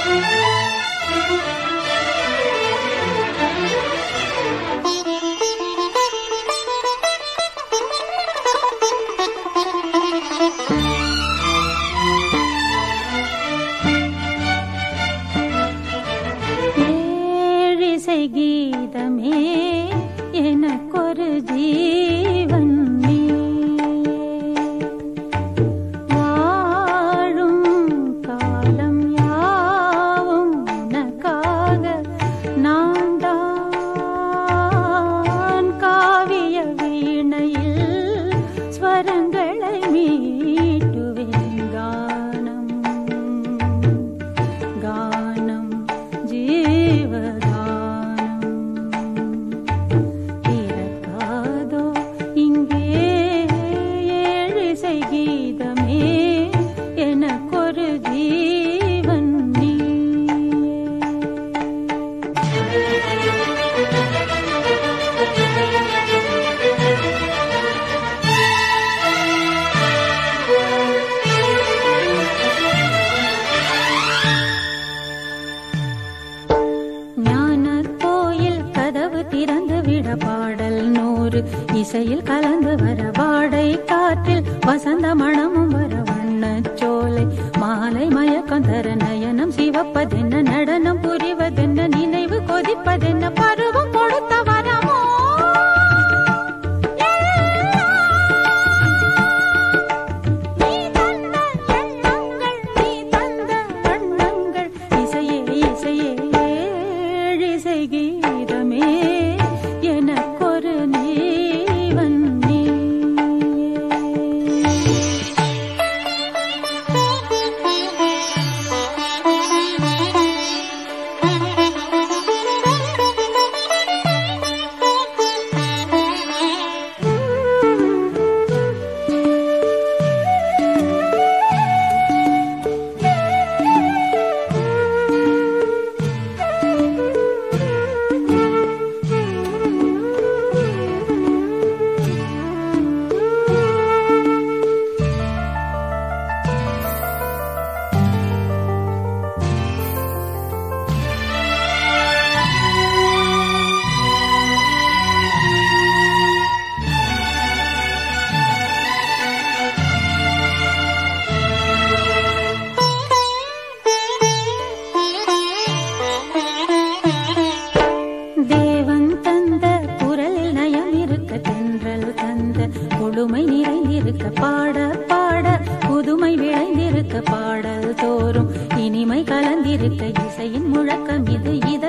கீதமே எனக்கொரு ஜீவன் நீ வாழும் காலம் யாவும் உனக்காக நான் தான் காவிய வீணையில் ஸ்வரங்களை மீட்டுவேன் கானம் கானம் ஜீவகானம் கீதமே எனக்கொரு ஜீவன் நீ ஞான கோயில் கதவு திறந்து விட பாடல் 100 இசையில் கலந்து வர வாடை காற்றில் வசந்த மணமும் வர வண்ணச்சோலை மாலை மயக்கம் தர நயனம் சிவப்பதென்ன நடனம் புரிவதென்ன நினைவு கொதிப்பதென்ன பருவம் கொடுத்த வரமோ நீ தந்த எண்ணங்கள் நீ தந்த வண்ணங்கள் இசையே இசையே இசை கீதமே எனக்கொரு நீவன் நீ கொடுமை நிறைந்திருக்க பாட பாட புதுமை விளைந்திருக்க பாடல் தோறும் இனிமை கலந்திருக்க இசையின் முழக்கம் இது